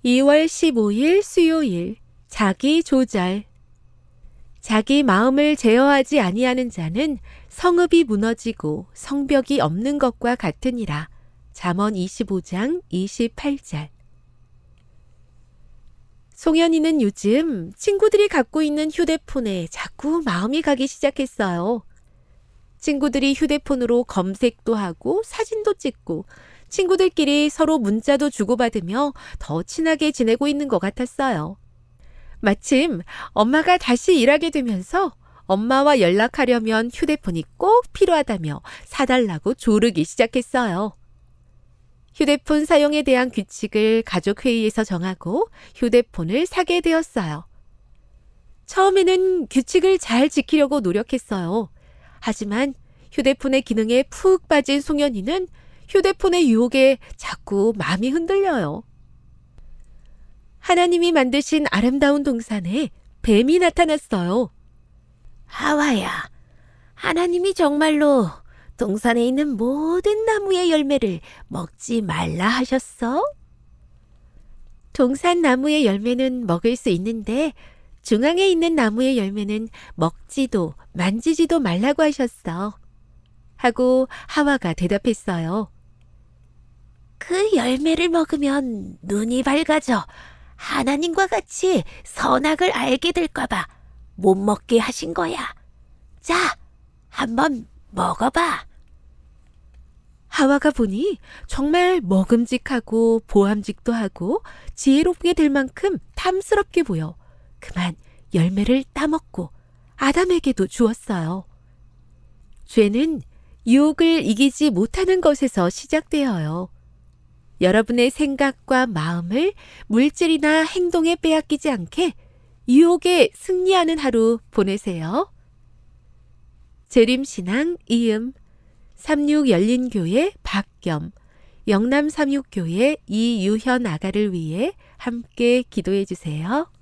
2월 15일 수요일 자기 조절. 자기 마음을 제어하지 아니하는 자는 성읍이 무너지고 성벽이 없는 것과 같으니라. 잠언 25장 28절. 송현이는 요즘 친구들이 갖고 있는 휴대폰에 자꾸 마음이 가기 시작했어요. 친구들이 휴대폰으로 검색도 하고 사진도 찍고 친구들끼리 서로 문자도 주고받으며 더 친하게 지내고 있는 것 같았어요. 마침 엄마가 다시 일하게 되면서 엄마와 연락하려면 휴대폰이 꼭 필요하다며 사달라고 조르기 시작했어요. 휴대폰 사용에 대한 규칙을 가족회의에서 정하고 휴대폰을 사게 되었어요. 처음에는 규칙을 잘 지키려고 노력했어요. 하지만 휴대폰의 기능에 푹 빠진 송현이는 휴대폰의 유혹에 자꾸 마음이 흔들려요. 하나님이 만드신 아름다운 동산에 뱀이 나타났어요. 하와야, 하나님이 정말로 동산에 있는 모든 나무의 열매를 먹지 말라 하셨어? 동산 나무의 열매는 먹을 수 있는데 중앙에 있는 나무의 열매는 먹지도 만지지도 말라고 하셨어. 하고 하와가 대답했어요. 그 열매를 먹으면 눈이 밝아져 하나님과 같이 선악을 알게 될까봐 못 먹게 하신 거야. 자, 한번 먹어봐. 하와가 보니 정말 먹음직하고 보암직도 하고 지혜롭게 될 만큼 탐스럽게 보여 그만 열매를 따먹고 아담에게도 주었어요. 죄는 유혹을 이기지 못하는 것에서 시작되어요. 여러분의 생각과 마음을 물질이나 행동에 빼앗기지 않게 유혹에 승리하는 하루 보내세요. 재림신앙 이음 36열린교회 박겸, 영남36교회 이유현 아가를 위해 함께 기도해 주세요.